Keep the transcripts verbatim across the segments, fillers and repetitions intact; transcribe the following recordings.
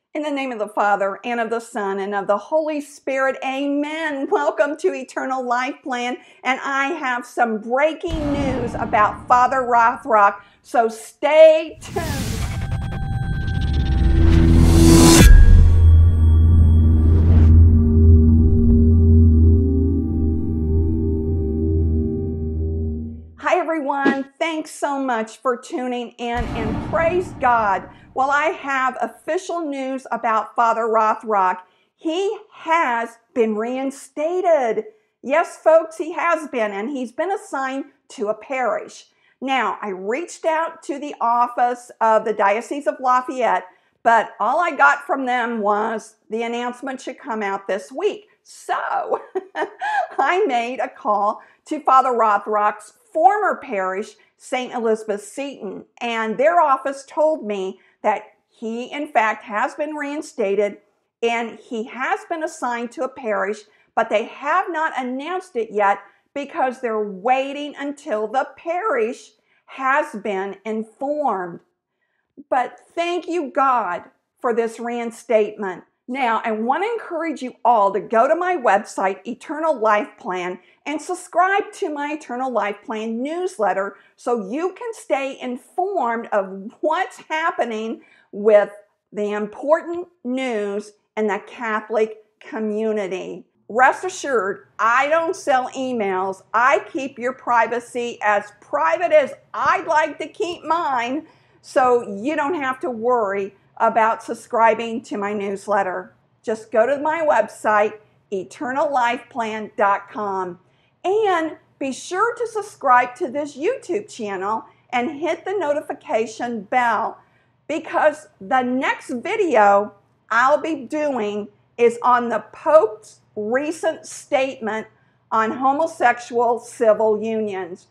In the name of the Father, and of the Son, and of the Holy Spirit, amen. Welcome to Eternal Life Plan, and I have some breaking news about Father Rothrock, so stay tuned. Hi everyone, thanks so much for tuning in, and praise God. Well, I have official news about Father Rothrock. He has been reinstated. Yes, folks, he has been, and he's been assigned to a parish. Now, I reached out to the office of the Diocese of Lafayette, but all I got from them was the announcement should come out this week. So I made a call to Father Rothrock's former parish, Saint Elizabeth Seton, and their office told me that he, in fact, has been reinstated and he has been assigned to a parish, but they have not announced it yet because they're waiting until the parish has been informed. But thank you, God, for this reinstatement. Now, I want to encourage you all to go to my website, Eternal Life Plan, and subscribe to my Eternal Life Plan newsletter so you can stay informed of what's happening with the important news in the Catholic community. Rest assured, I don't sell emails. I keep your privacy as private as I'd like to keep mine, so you don't have to worry about subscribing to my newsletter. Just go to my website, eternal life plan dot com, and be sure to subscribe to this YouTube channel and hit the notification bell, because the next video I'll be doing is on the Pope's recent statement on homosexual civil unions.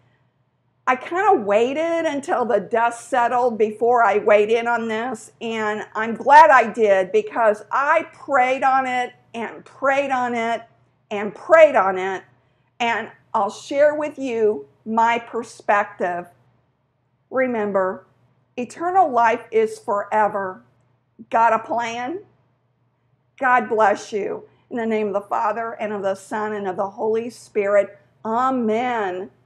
I kind of waited until the dust settled before I weighed in on this, and I'm glad I did because I prayed on it and prayed on it and prayed on it, and I'll share with you my perspective. Remember, eternal life is forever. Got a plan? God bless you. In the name of the Father, and of the Son, and of the Holy Spirit, amen.